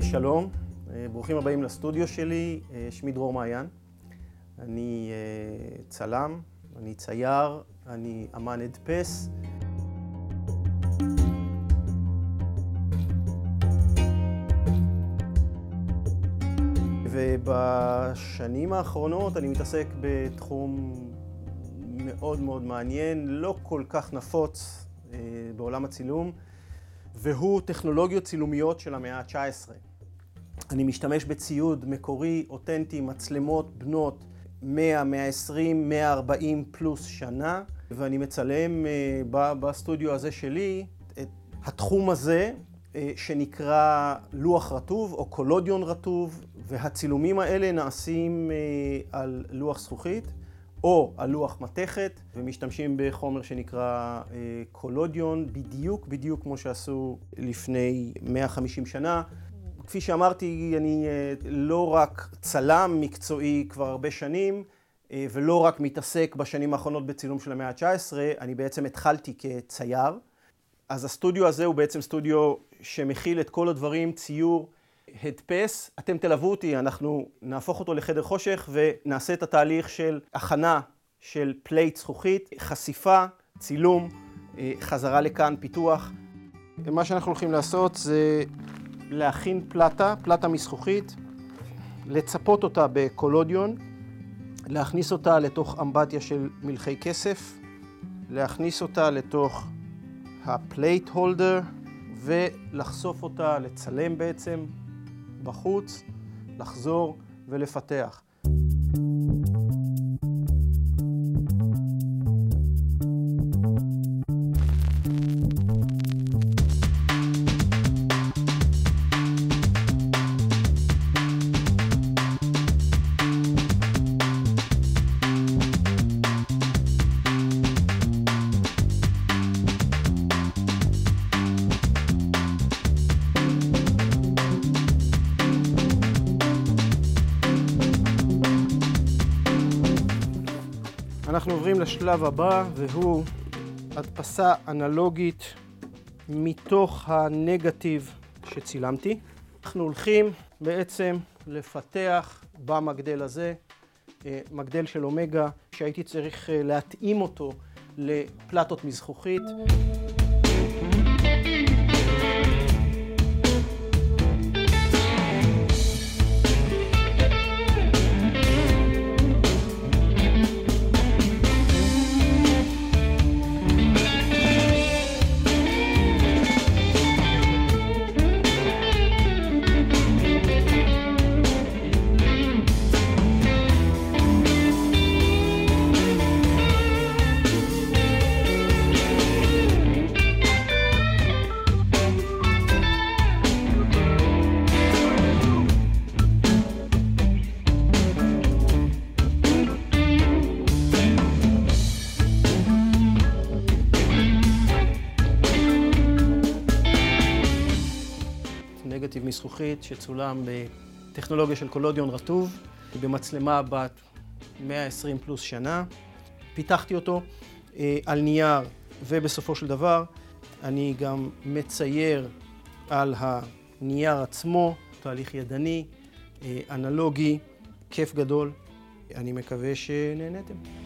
שלום, ברוכים הבאים לסטודיו שלי, שמי דרור מעיין. אני צלם, אני צייר, אני אמן הדפס. ובשנים האחרונות אני מתעסק בתחום מאוד מאוד מעניין, לא כל כך נפוץ בעולם הצילום, והוא טכנולוגיות צילומיות של המאה ה-19. אני משתמש בציוד מקורי, אותנטי, מצלמות בנות 100, 120, 140 פלוס שנה, ואני מצלם בסטודיו הזה שלי את התחום הזה שנקרא לוח רטוב או קולודיון רטוב, והצילומים האלה נעשים על לוח זכוכית או על לוח מתכת, ומשתמשים בחומר שנקרא קולודיון, בדיוק כמו שעשו לפני 150 שנה. כפי שאמרתי, אני לא רק צלם מקצועי כבר הרבה שנים, ולא רק מתעסק בשנים האחרונות בצילום של המאה ה-19, אני בעצם התחלתי כצייר. אז הסטודיו הזה הוא בעצם סטודיו שמכיל את כל הדברים, ציור, הדפס. אתם תלוו אותי, אנחנו נהפוך אותו לחדר חושך ונעשה את התהליך של הכנה של פלייט זכוכית, חשיפה, צילום, חזרה לכאן, פיתוח. מה שאנחנו הולכים לעשות זה להכין פלטה מזכוכית, לצפות אותה בקולודיון, להכניס אותה לתוך אמבטיה של מלחי כסף, להכניס אותה לתוך הפלייט הולדר ולחשוף אותה, לצלם בעצם בחוץ, לחזור ולפתח. אנחנו עוברים לשלב הבא, והוא הדפסה אנלוגית מתוך הנגטיב שצילמתי. אנחנו הולכים בעצם לפתח במגדל הזה, מגדל של אומגה, שהייתי צריך להתאים אותו לפלטות מזכוכית. נגטיב מזכוכית שצולם בטכנולוגיה של קולודיון רטוב, במצלמה בת 120 פלוס שנה. פיתחתי אותו על נייר, ובסופו של דבר אני גם מצייר על הנייר עצמו, תהליך ידני, אנלוגי, כיף גדול. אני מקווה שנהנתם.